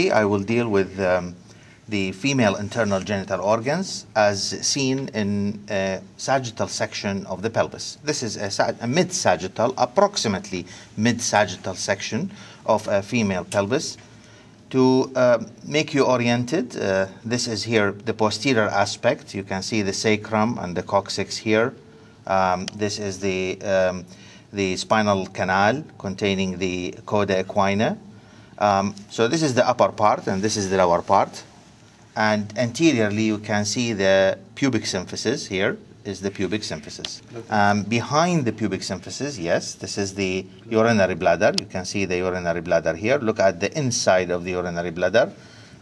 Shortly, I will deal with the female internal genital organs as seen in a sagittal section of the pelvis. This is a mid-sagittal, approximately mid-sagittal section of a female pelvis. To make you oriented, this is here the posterior aspect. You can see the sacrum and the coccyx here. This is the spinal canal containing the coda equina. So this is the upper part and this is the lower part. And anteriorly you can see the pubic symphysis. Here is the pubic symphysis. Behind the pubic symphysis, yes, this is the urinary bladder. You can see the urinary bladder here. Look at the inside of the urinary bladder.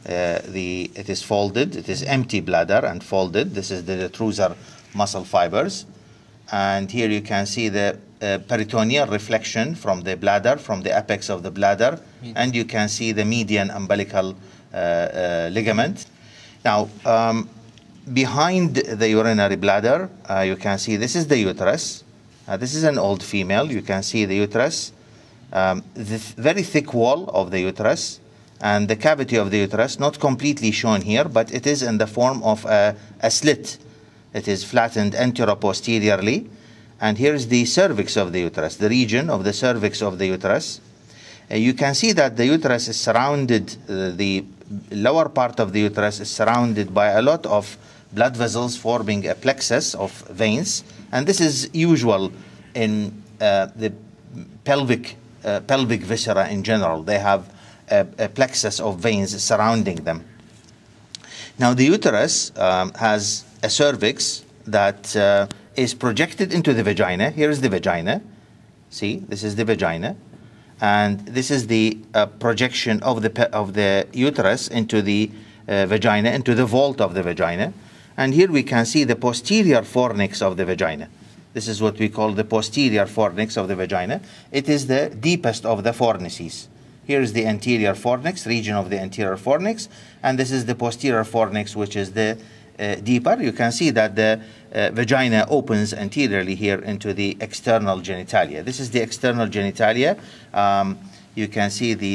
It is folded. It is empty bladder and folded. This is the detrusor muscle fibers. And here you can see the peritoneal reflection from the bladder, from the apex of the bladder. And you can see the median umbilical ligament. Now, behind the urinary bladder, you can see this is the uterus. This is an old female. You can see the uterus, the very thick wall of the uterus, and the cavity of the uterus, not completely shown here, but it is in the form of a slit. It is flattened anteroposteriorly. And here is the cervix of the uterus, the region of the cervix of the uterus. You can see that the uterus is surrounded, the lower part of the uterus is surrounded by a lot of blood vessels forming a plexus of veins. And this is usual in the pelvic viscera in general. They have a plexus of veins surrounding them. Now the uterus has a cervix that is projected into the vagina. Here is the vagina. See, this is the vagina. And this is the projection of the uterus into the vagina, into the vault of the vagina. And here we can see the posterior fornix of the vagina. This is what we call the posterior fornix of the vagina. It is the deepest of the fornices. Here is the anterior fornix, region of the anterior fornix. And this is the posterior fornix, which is the deeper. You can see that the vagina opens anteriorly here into the external genitalia. This is the external genitalia. You can see the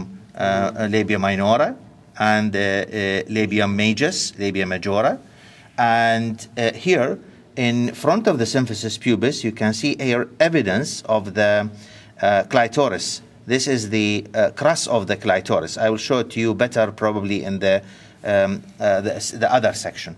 labia minora and labia majora. And here in front of the symphysis pubis, you can see here evidence of the clitoris. This is the crus of the clitoris. I will show it to you better probably in the other section.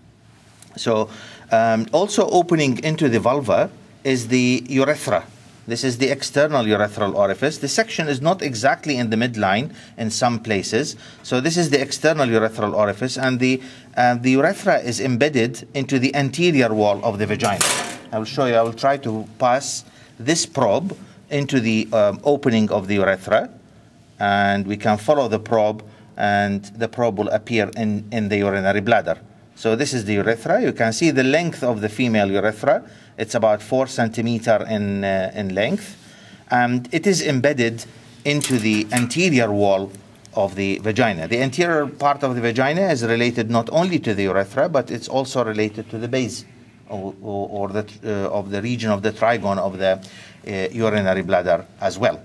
So also opening into the vulva is the urethra. This is the external urethral orifice. The section is not exactly in the midline in some places. So this is the external urethral orifice, and the urethra is embedded into the anterior wall of the vagina. I will show you. I will try to pass this probe into the opening of the urethra, and we can follow the probe, and the probe will appear in the urinary bladder. So this is the urethra. You can see the length of the female urethra. It's about 4 centimeters in length. And it is embedded into the anterior wall of the vagina. The anterior part of the vagina is related not only to the urethra, but it's also related to the base of the region of the trigone of the urinary bladder as well.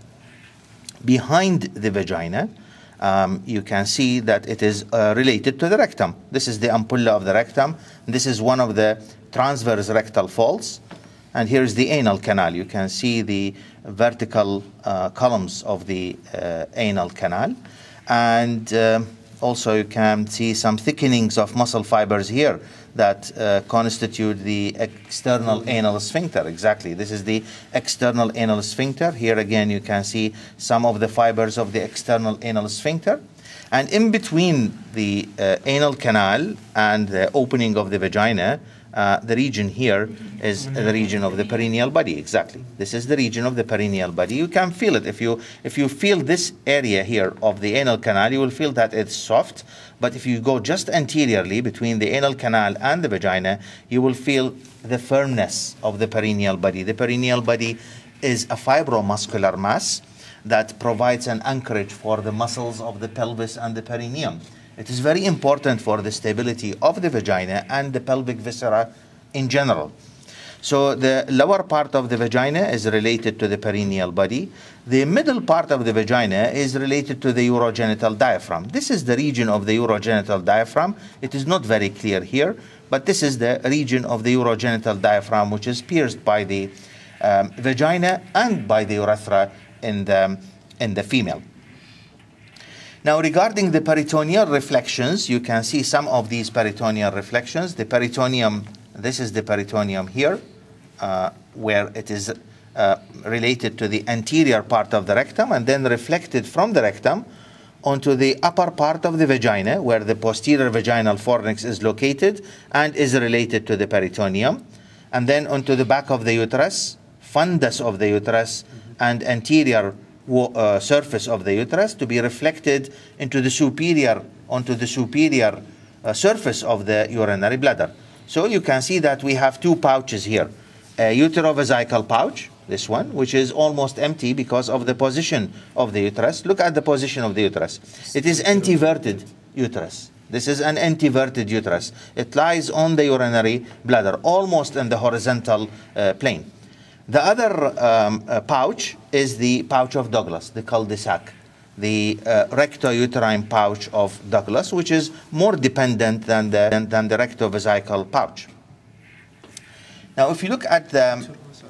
Behind the vagina, you can see that it is related to the rectum. This is the ampulla of the rectum. This is one of the transverse rectal folds. And here is the anal canal. You can see the vertical columns of the anal canal. And also you can see some thickenings of muscle fibers here that constitute the external anal sphincter. Exactly. This is the external anal sphincter. Here again you can see some of the fibers of the external anal sphincter. And in between the anal canal and the opening of the vagina, the region here is the region of the perineal body. Exactly. This is the region of the perineal body. You can feel it. If you feel this area here of the anal canal, you will feel that it's soft. But if you go just anteriorly between the anal canal and the vagina, you will feel the firmness of the perineal body. The perineal body is a fibromuscular mass that provides an anchorage for the muscles of the pelvis and the perineum. It is very important for the stability of the vagina and the pelvic viscera in general. So the lower part of the vagina is related to the perineal body. The middle part of the vagina is related to the urogenital diaphragm. This is the region of the urogenital diaphragm. It is not very clear here, but this is the region of the urogenital diaphragm, which is pierced by the vagina and by the urethra in the female. Now, regarding the peritoneal reflections, you can see some of these peritoneal reflections. The peritoneum, this is the peritoneum here, where it is related to the anterior part of the rectum and then reflected from the rectum onto the upper part of the vagina, where the posterior vaginal fornix is located and is related to the peritoneum, and then onto the back of the uterus, fundus of the uterus, and anterior surface of the uterus to be reflected onto the superior surface of the urinary bladder. So you can see that we have two pouches here. A uterovesical pouch, this one, which is almost empty because of the position of the uterus. Look at the position of the uterus. It is anteverted uterus. This is an anteverted uterus. It lies on the urinary bladder, almost in the horizontal plane. The other pouch is the pouch of Douglas, the cul-de-sac, the rectouterine pouch of Douglas, which is more dependent than the rectovesical pouch. Now, if you look at the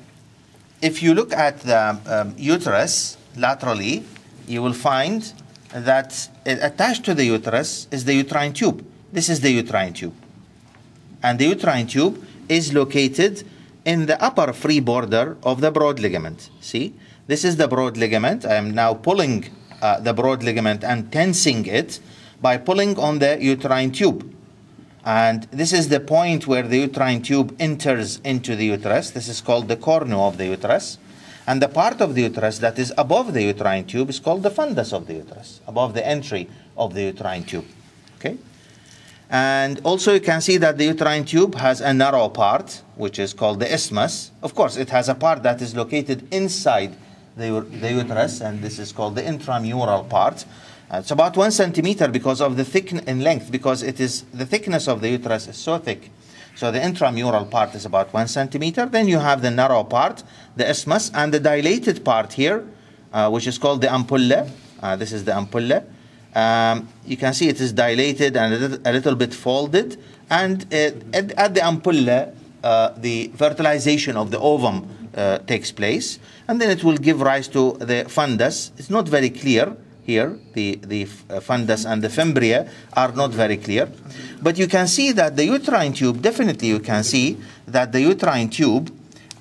uterus laterally, you will find that attached to the uterus is the uterine tube. This is the uterine tube, and the uterine tube is located in the upper free border of the broad ligament. See, this is the broad ligament. I am now pulling the broad ligament and tensing it by pulling on the uterine tube. And this is the point where the uterine tube enters into the uterus. This is called the cornu of the uterus. And the part of the uterus that is above the uterine tube is called the fundus of the uterus, above the entry of the uterine tube. Okay? And also you can see that the uterine tube has a narrow part, which is called the isthmus. Of course, it has a part that is located inside the uterus, and this is called the intramural part. It's about 1 centimeter because of the thickness in length, because it is the thickness of the uterus is so thick. So the intramural part is about 1 centimeter. Then you have the narrow part, the isthmus, and the dilated part here, which is called the ampulla. This is the ampulla. You can see it is dilated and a little bit folded, and at the ampulla the fertilization of the ovum takes place, and then it will give rise to the fundus. It's not very clear here, the fundus and the fimbria are not very clear, but you can see that the uterine tube, definitely you can see that the uterine tube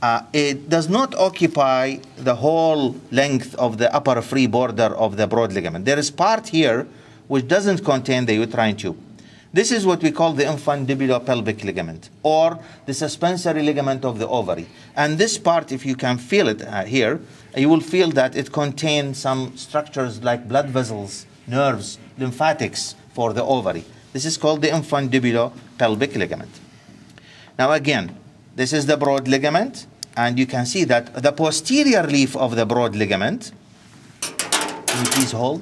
it does not occupy the whole length of the upper free border of the broad ligament. There is part here which doesn't contain the uterine tube. This is what we call the infundibulopelvic ligament, or the suspensory ligament of the ovary. And this part, if you can feel it here, you will feel that it contains some structures like blood vessels, nerves, lymphatics for the ovary. This is called the infundibulopelvic ligament. Now again, this is the broad ligament, and you can see that the posterior leaf of the broad ligament, can you please hold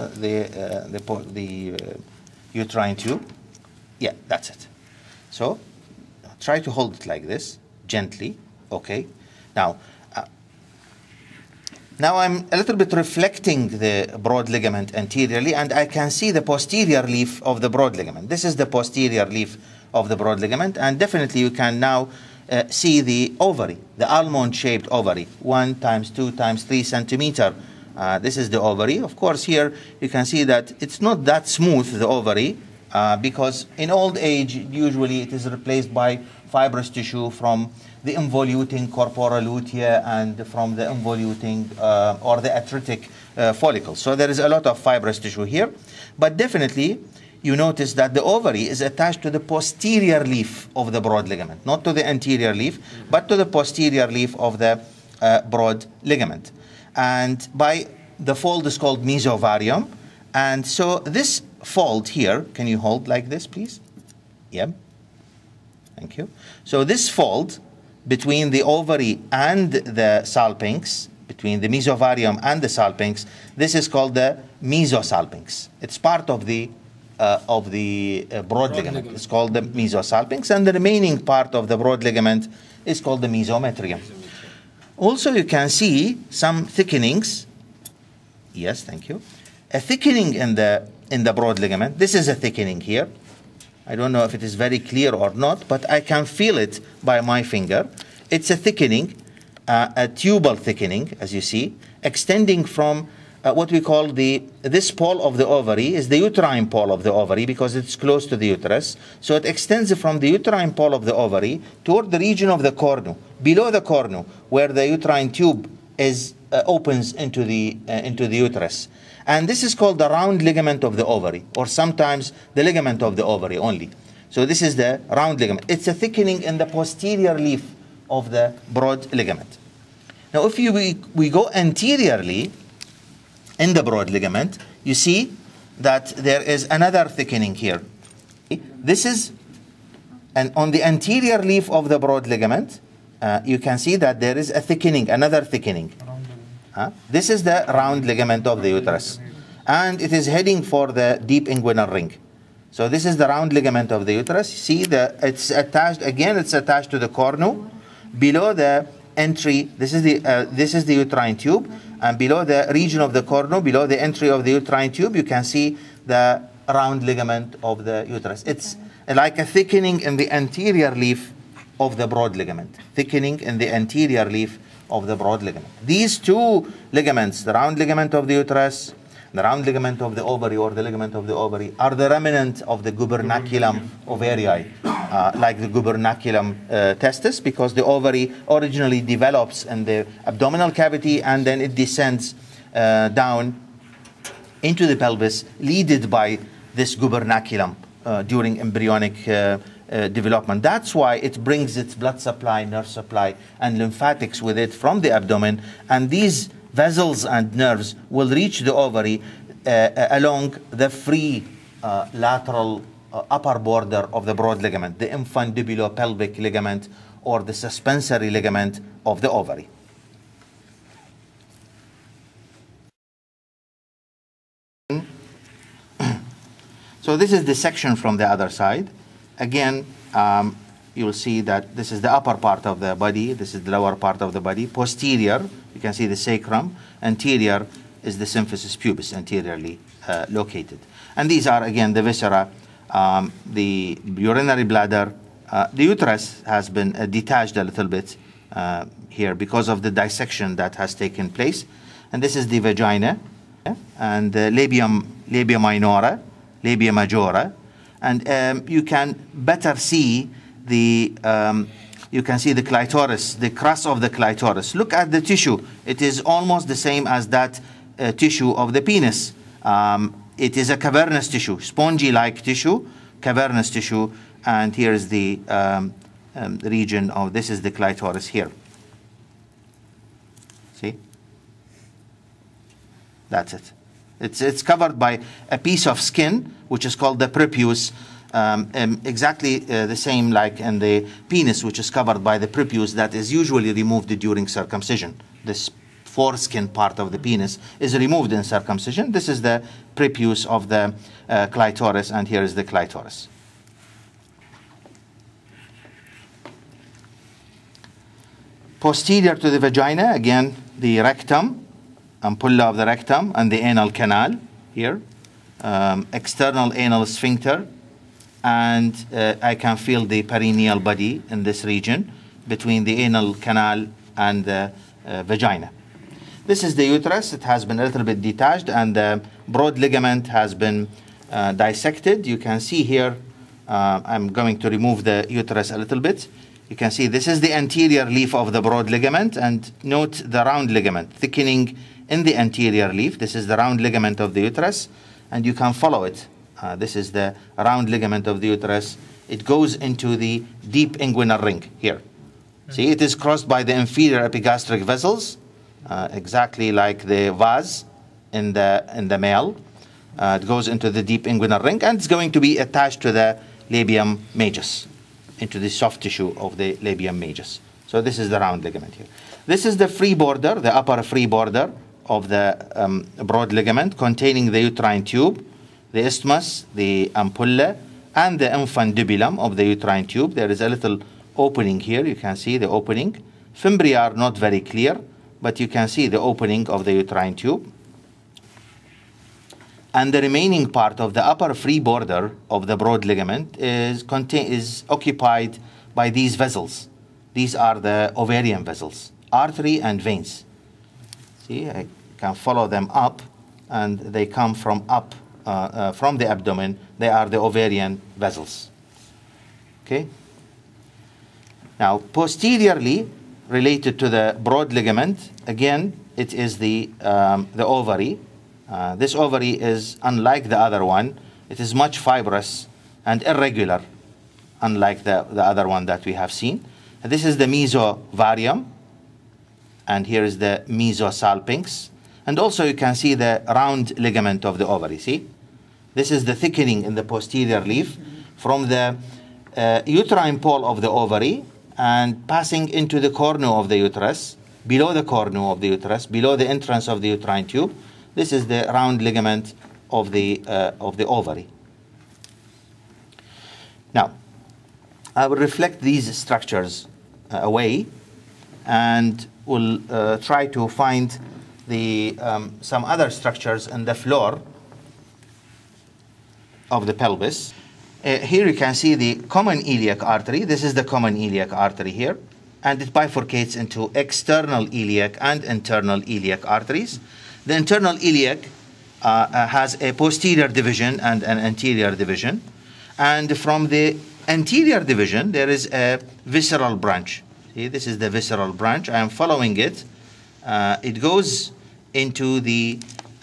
the uterine tube? Yeah, that's it. So try to hold it like this, gently, okay? Now I'm a little bit reflecting the broad ligament anteriorly, and I can see the posterior leaf of the broad ligament. This is the posterior leaf of the broad ligament, and definitely you can now see the ovary, the almond-shaped ovary, 1 times 2 times 3 centimeter. This is the ovary. Of course, here you can see that it's not that smooth, the ovary, because in old age, usually it is replaced by fibrous tissue from the involuting corpora lutea and from the involuting or the atretic follicle. So there is a lot of fibrous tissue here, but definitely you notice that the ovary is attached to the posterior leaf of the broad ligament, not to the anterior leaf, but to the posterior leaf of the broad ligament. And by the fold is called Mesovarium. And so this fold here, can you hold like this, please? Yeah. Thank you. So this fold between the ovary and the salpinx, between the Mesovarium and the salpinx, this is called the mesosalpinx. It's part of the broad ligament. It's called the mesosalpinx, and the remaining part of the broad ligament is called the mesometrium. Also, you can see some thickenings. Yes, thank you. A thickening in the broad ligament. This is a thickening here. I don't know if it is very clear or not, but I can feel it by my finger. It's a thickening, a tubal thickening, as you see, extending from what we call this pole of the ovary is the uterine pole of the ovary because it's close to the uterus. So it extends from the uterine pole of the ovary toward the region of the cornu, below the cornu, where the uterine tube opens into the uterus. And this is called the round ligament of the ovary, or sometimes the ligament of the ovary only. So this is the round ligament. It's a thickening in the posterior leaf of the broad ligament. Now, if we go anteriorly in the broad ligament, you see that there is another thickening here. This is, and on the anterior leaf of the broad ligament, you can see that there is a thickening, another thickening. This is the round ligament of the uterus, and it is heading for the deep inguinal ring. So this is the round ligament of the uterus. See, it's attached again. It's attached to the cornu, below the entry. This is the uterine tube, and below the region of the cornu, below the entry of the uterine tube, you can see the round ligament of the uterus. It's like a thickening in the anterior leaf of the broad ligament. Thickening in the anterior leaf of the broad ligament. These two ligaments, the round ligament of the uterus, the round ligament of the ovary, or the ligament of the ovary, are the remnant of the gubernaculum ovarii, like the gubernaculum testis, because the ovary originally develops in the abdominal cavity and then it descends down into the pelvis, leaded by this gubernaculum during embryonic development. That's why it brings its blood supply, nerve supply, and lymphatics with it from the abdomen, and these vessels and nerves will reach the ovary along the free lateral upper border of the broad ligament, the infundibulopelvic ligament, or the suspensory ligament of the ovary. So this is the section from the other side. Again, you will see that this is the upper part of the body. This is the lower part of the body. Posterior, you can see the sacrum. Anterior is the symphysis pubis, anteriorly located. And these are, again, the viscera, the urinary bladder. The uterus has been detached a little bit here because of the dissection that has taken place. And this is the vagina, and the labia minora, labia majora. And you can better see you can see the clitoris, the crus of the clitoris. Look at the tissue. It is almost the same as that tissue of the penis. It is a cavernous tissue, spongy-like tissue, cavernous tissue. And here is the region of, this is the clitoris here. See? That's it. It's covered by a piece of skin, which is called the prepuce, exactly the same like in the penis, which is covered by the prepuce that is usually removed during circumcision. This foreskin part of the penis is removed in circumcision. This is the prepuce of the clitoris, and here is the clitoris. Posterior to the vagina, again, the rectum, ampulla of the rectum, and the anal canal here, external anal sphincter, and I can feel the perineal body in this region between the anal canal and the vagina. This is the uterus. It has been a little bit detached, and the broad ligament has been dissected. You can see here, I'm going to remove the uterus a little bit. You can see this is the anterior leaf of the broad ligament, and note the round ligament thickening in the anterior leaf. This is the round ligament of the uterus, and you can follow it. This is the round ligament of the uterus. It goes into the deep inguinal ring here. See, it is crossed by the inferior epigastric vessels, exactly like the vase in the male. It goes into the deep inguinal ring, and it's going to be attached to the labium majus, into the soft tissue of the labium majus. So this is the round ligament here. This is the free border, the upper free border of the broad ligament containing the uterine tube. the isthmus, the ampulla, and the infundibulum of the uterine tube. There is a little opening here. You can see the opening. Fimbria are not very clear, but you can see the opening of the uterine tube. And the remaining part of the upper free border of the broad ligament is occupied by these vessels. These are the ovarian vessels, artery and veins. See, I can follow them up, and they come from up, from the abdomen. They are the ovarian vessels. Okay. Now, posteriorly related to the broad ligament, again, it is the ovary. This ovary is unlike the other one. It is much fibrous and irregular, unlike the other one that we have seen. And this is the Mesovarium, and here is the mesosalpinx. And also you can see the round ligament of the ovary, see? This is the thickening in the posterior leaf from the uterine pole of the ovary and passing into the cornu of the uterus, below the cornu of the uterus, below the entrance of the uterine tube. This is the round ligament of the ovary. Now, I will reflect these structures away, and will try to find some other structures in the floor of the pelvis. Here you can see the common iliac artery. This is the common iliac artery here, and it bifurcates into external iliac and internal iliac arteries. The internal iliac has a posterior division and an anterior division, and from the anterior division there is a visceral branch. See, this is the visceral branch. I am following it. It goes into the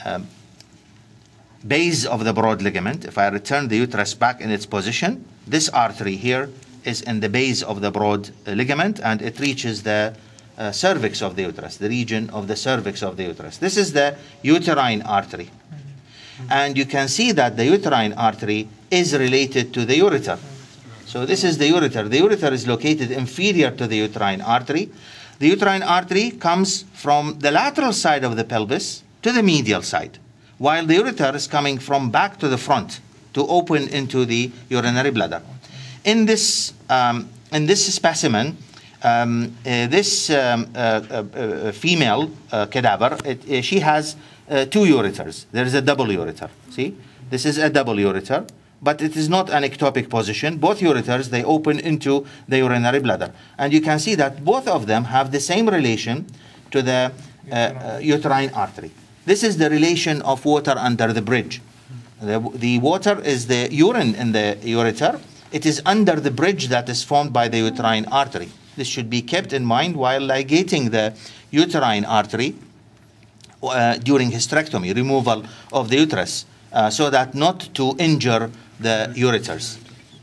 base of the broad ligament. If I return the uterus back in its position, this artery here is in the base of the broad ligament, and it reaches the cervix of the uterus, the region of the cervix of the uterus. This is the uterine artery. And you can see that the uterine artery is related to the ureter. So this is the ureter. The ureter is located inferior to the uterine artery. The uterine artery comes from the lateral side of the pelvis to the medial side, while the ureter is coming from back to the front to open into the urinary bladder. In this specimen, this female cadaver, she has two ureters. There is a double ureter. See, this is a double ureter, but it is not an ectopic position. Both ureters, they open into the urinary bladder, and you can see that both of them have the same relation to the uterine artery. This is the relation of water under the bridge. The water is the urine in the ureter. It is under the bridge that is formed by the uterine artery. This should be kept in mind while ligating the uterine artery during hysterectomy, removal of the uterus, so that not to injure the ureters.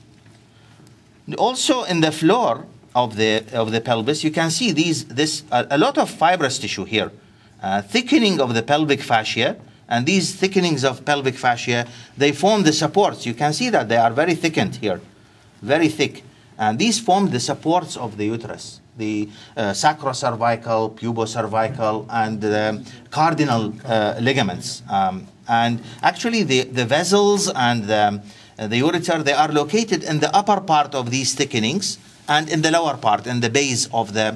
Also in the floor of the pelvis, you can see a lot of fibrous tissue here, thickening of the pelvic fascia, and these thickenings of pelvic fascia, they form the supports. You can see that they are very thickened here, very thick. And these form the supports of the uterus, the sacrocervical, pubocervical, and the cardinal ligaments. And actually the vessels and the ureter, they are located in the upper part of these thickenings and in the lower part, in the base of the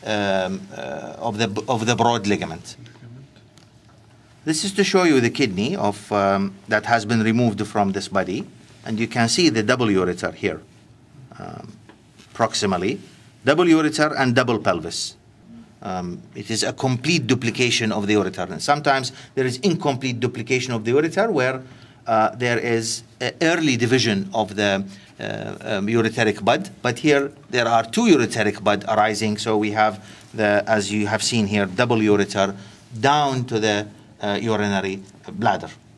broad ligament. This is to show you the kidney that has been removed from this body, and you can see the double ureter here. Proximally, double ureter and double pelvis. It is a complete duplication of the ureter, and sometimes there is incomplete duplication of the ureter where there is an early division of the ureteric bud, but here there are two ureteric bud arising, so we have as you have seen here, double ureter down to the urinary bladder.